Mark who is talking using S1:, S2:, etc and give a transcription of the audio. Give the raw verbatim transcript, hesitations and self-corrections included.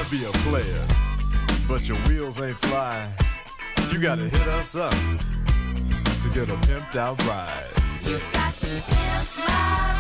S1: be a player, but your wheels ain't fly. You gotta hit us up to get a pimped out ride.
S2: You got to pimp my